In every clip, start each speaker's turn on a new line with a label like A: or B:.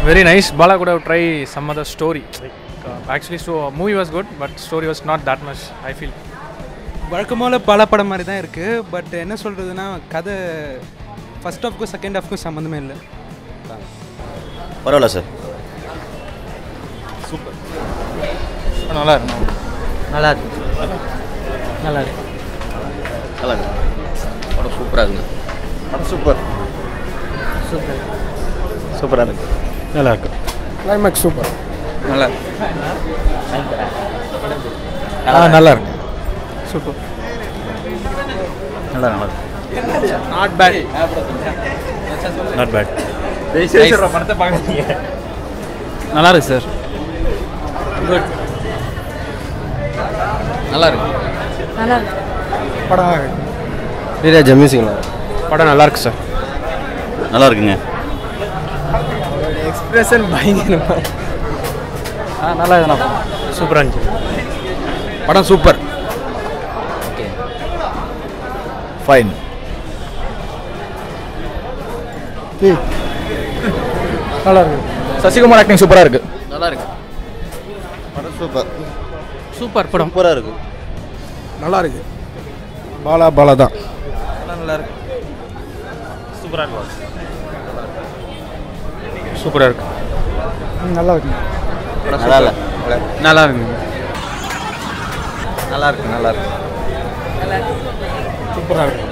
A: Very nice. Bala could have tried some other story. Actually, so movie was good, but story was not that much. I feel.
B: வழக்கமான பல படம் மாதிரி தான் இருக்குது. But என்ன சொல்கிறதுனா கதை ஃபர்ஸ்ட் ஹாஃப்க்கும் செகண்ட் ஹாஃப்க்கும் சம்மந்தமே இல்லை.
C: பரவாயில்ல சார்.
A: சூப்பர். நல்லா இருக்கு.
C: நல்லா இருக்கு.
A: நல்லா இருக்கு.
C: நல்லா இருக்கு. படம் சூப்பராக இருக்குங்க. படம் சூப்பர்.
A: சூப்பர்.
C: சூப்பராக இருக்கு.
A: நல்லா இருக்கு.
B: Climax super.
A: நல்லா இருக்கு. நல்லா இருக்கு. சூப்பர்.
C: நல்லா இருக்கு.
A: Not bad.
C: Not bad.
A: படத்தை பார்க்குறீங்க. நல்லா இருக்கு சார். குட். நல்லா இருக்கு.
D: நல்லா இருக்கு.
B: படம் நல்லா இருக்கு.
C: வீராஜா மியூசிக்ல
A: படம் நல்லா இருக்கு சார்.
C: நல்லா இருக்குங்க.
B: எக்ஸ்பிரஷன் பயங்கரமாக.
A: நல்லா இருக்குண்ணா. சூப்பராக இருந்துச்சு. படம் சூப்பர்.
C: ஃபைன்.
A: நல்லா இருக்கு. சசிகுமார் ஆக்டிங் சூப்பராக இருக்கு.
C: நல்லா இருக்கு. படம் சூப்பர்.
A: சூப்பர் படம்.
C: சூப்பராக இருக்கு.
B: நல்லா இருக்கு. பாலா தான்.
A: நல்லா இருக்கு. சூப்பராக இருக்கு. சூப்பராக இருக்கு.
B: நல்லா இருக்கு.
C: நல்லா இல்லை.
A: நல்லா இருக்கு.
C: நல்லா இருக்கு. நல்லா இருக்கு.
A: சூப்பராக இருக்கு.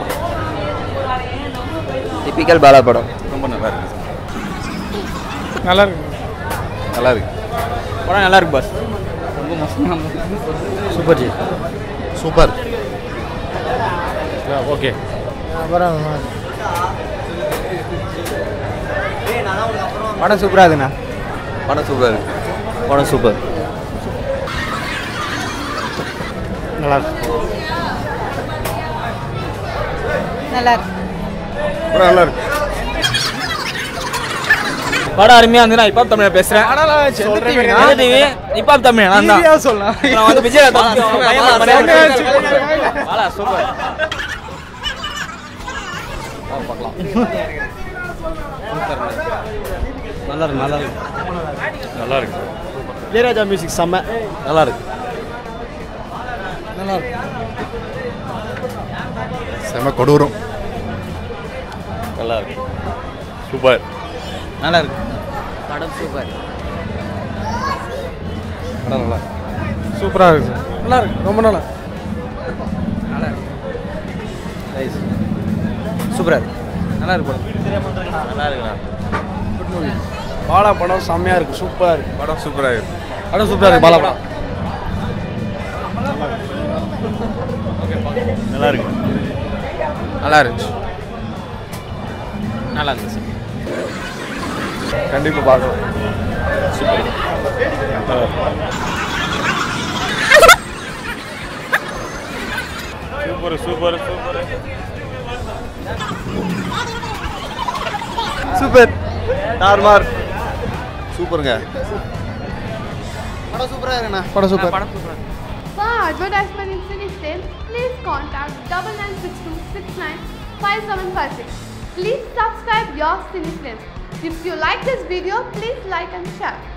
C: டிபிக்கல் பாலா படம். ரொம்ப நல்லா இருக்கு.
A: நல்லா இருக்கு.
C: நல்லா இருக்கு.
A: படம் நல்லா இருக்கு பாஸ். ரொம்ப மோசமாக. சூப்பர் ஜி.
C: சூப்பர்.
A: ஓகே.
B: படம் சூப்பராக இருக்குண்ணா.
C: படம் சூப்பராக இருக்கு. படம் சூப்பர்.
A: நல்லா இருக்கு.
D: நல்லா இருக்கு.
C: படம் நல்லா இருக்கு.
A: படம் அருமையாக இருந்துன்னா இப்போ தமிழ பேசுகிறேன். இப்போ தமிழ் நான் தான்
B: சொல்லலாம்.
A: நான் வந்து விஜய் சூப்பர். பார்க்கலாம். நல்லா இருக்கு. நல்லா இருக்கு. நல்லா இருக்கு.
C: இளையராஜா மியூசிக் செம்ம. நல்லா இருக்கு.
B: நல்லா இருக்கு.
C: செம்ம கொடூரம். நல்லா இருக்கு. சூப்பர்.
A: நல்லா இருக்கு.
D: படம் சூப்பர்.
C: படம் நல்லா
B: சூப்பராக இருக்கு சார். நல்லா இருக்கு. ரொம்ப நல்லா
A: நல்லா இருக்கு.
C: நைஸ்.
A: சூப்பராக இருக்கு. நல்லா இருக்கு படம்.
C: நல்லா இருக்குண்ணா.
B: பாலா படம் செம்மையாக இருக்குது. சூப்பராக இருக்குது.
C: படம் சூப்பராக இருக்கு.
A: படம் சூப்பராக இருக்கு. பாலா படம்
C: நல்லா இருக்கு.
A: நல்லா இருந்துச்சு. நல்லா இருந்துச்சு.
C: கண்டிப்பாக பார்க்கலாம். Super. Super. Super. Super. Normal. சூப்பருங்க. படம் சூப்பராக இருக்குண்ணா.
B: படம் super.
E: For advertisement in CineStyle, please contact 9962695756. Please subscribe your CineStyle. If you like this video, please like and share.